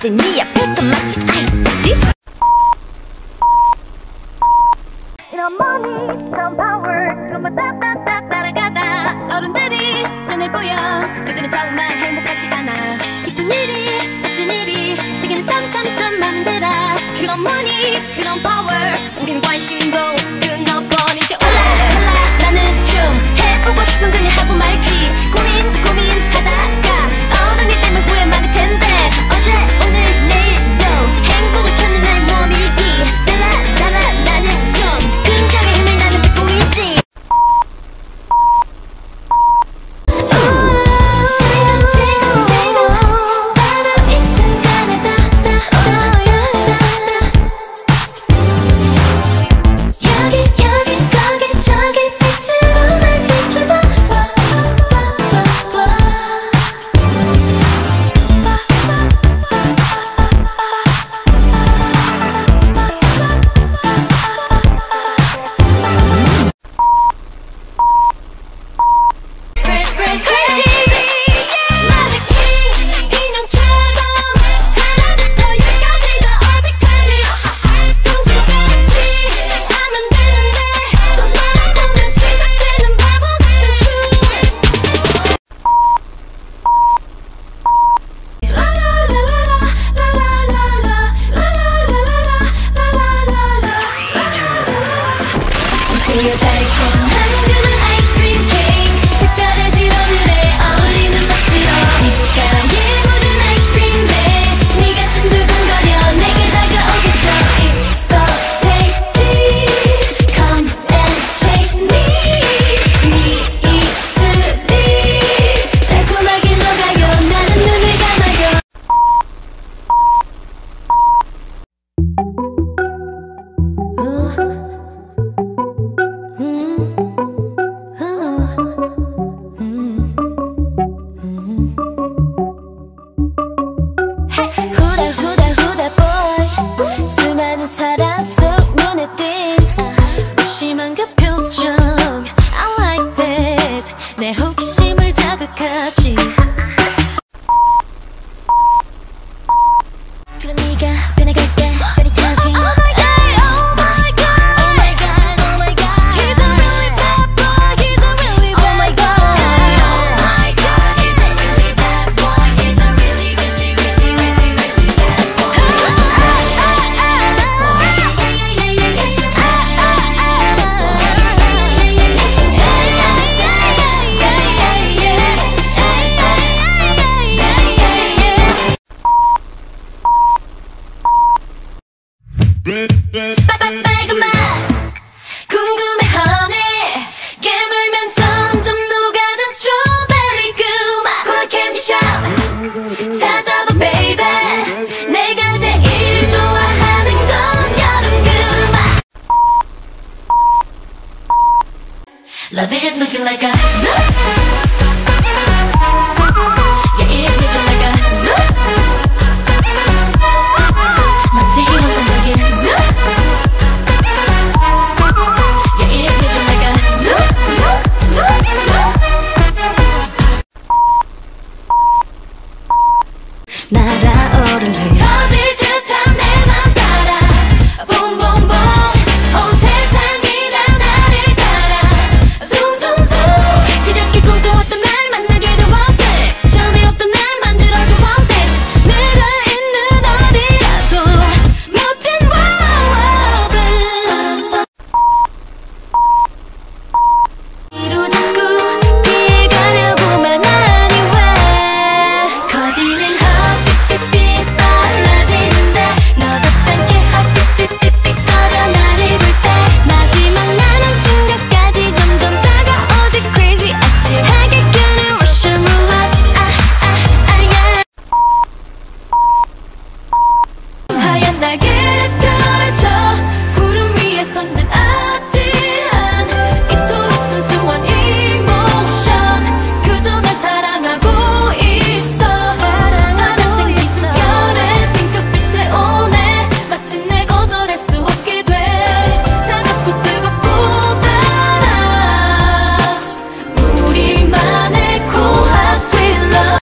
이제 네 앞에서 마치 아이스까지 이런 money, 이런 power 그만 딱딱딱 따라가다 어른들이 전해보여 그들은 정말 행복하지 않아 기쁜 일이 멋진 일이 세계는 점점점 많은 데라 그런 money, 그런 power 우리는 관심도 끊어버린 채 올라 나는 좀 해보고 싶은 그냥 하고 말지 고민하다가 어른이 되면 후회 많을 텐데 어제 오늘 내일도 행복을 찾는 나의 몸일기 달라 나는 좀 긍정의 힘을 나는 보이지 지금 바로 이 순간에 여기 거기 저기 빛으로 날 비춰봐 빨간 맛 궁금해 honey 깨물면 점점 녹아든 스트로베리 그 맛 코너 캔디숍 찾아봐 baby 내가 제일 좋아하는 건 여름 그 맛 Love is looking like a